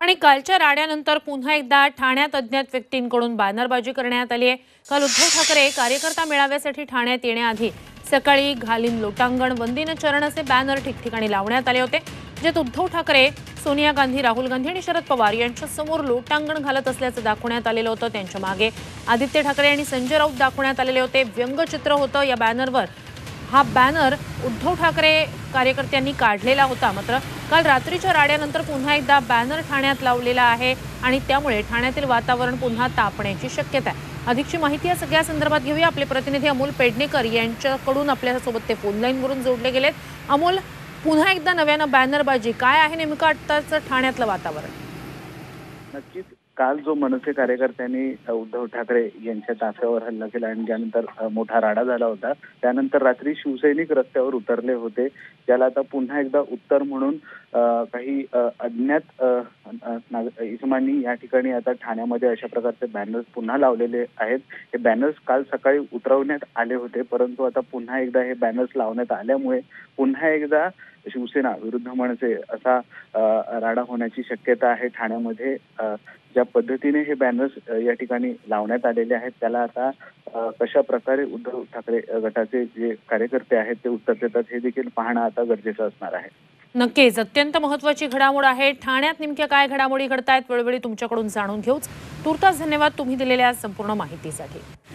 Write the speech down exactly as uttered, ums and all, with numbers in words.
आणि कालच्या राड्यानंतर पुन्हा एकदा ठाण्यात अज्ञात व्यक्तींकडून बॅनरबाजी करण्यात आली आहे। काल उद्धव ठाकरे कार्यकर्ता मेळाव्यासाठी ठाण्यात येण्याआधी सकाळी घालीन लोटांगण वंदीन चरण असे बॅनर ठिकठिकाणी लावण्यात आले होते, ज्यात उद्धव ठाकरे सोनिया गांधी, राहुल गांधी आणि शरद पवार यांच्या समोर लोटांगण घालत असल्याचं दाखवण्यात आलेलं होतं। त्यांच्या मागे आदित्य ठाकरे आणि संजय राऊत दाखवण्यात आलेले होते। व्यंगचित्र होतं या बॅनरवर। हा बॅनर उद्धव ठाकरे कार्यकर्त्यांनी काढलेला होता। मात्र काल रात्रीच्या राड्यानंतर पुन्हा एकदा बॅनर ठाण्यात लावलेला आहे आणि त्यामुळे ठाण्यातील वातावरण पुन्हा तापण्याची शक्यता आहे। अधिकची माहिती या सगळ्या संदर्भात घेऊया। आपले प्रतिनिधी अमोल पेडणेकर यांच्याकडून आपल्यासोबत ते फोन लाईनवरून जोडले गेलेत। अमोल, पुन्हा एकदा नव्यानं बॅनरबाजी, काय आहे नेमकं आत्ताचं ठाण्यातलं वातावरण? नक्कीच काल जो मनसे कार्यकर्त्यांनी उद्धव ठाकरे यांच्या ताफ्यावर हल्ला केला आणि त्यानंतर मोठा राडा झाला होता, त्यानंतर रात्री शिवसैनिक रस्त्यावर उतरले होते, ज्याला आता पुन्हा एकदा उत्तर म्हणून काही अज्ञात इसमांनी या ठिकाणी आता ठाण्यामध्ये अशा प्रकारचे बॅनर्स पुन्हा लावलेले आहेत। हे बॅनर्स काल सकाळी उतरवण्यात आले होते, परंतु आता पुन्हा एकदा हे बॅनर्स लावण्यात आल्यामुळे पुन्हा एकदा शिवसेना विरुद्ध मनसे असा राडा होण्याची शक्यता आहे ठाण्यामध्ये। ज्या पद्धतीने हे बॅनर्स या ठिकाणी लावण्यात आलेले आहेत, त्याला आता कशा प्रकारे उद्धव ठाकरे गटाचे जे कार्यकर्ते आहेत ते उत्तर देतात हे देखील पाहणं आता गरजेचं असणार आहे। नक्कीच अत्यंत महत्त्वाची घडामोड आहे। ठाण्यात नेमक्या काय घडामोडी घडतायत वेळोवेळी तुमच्याकडून जाणून घेऊच। तुर्तास धन्यवाद तुम्ही दिलेल्या संपूर्ण माहितीसाठी।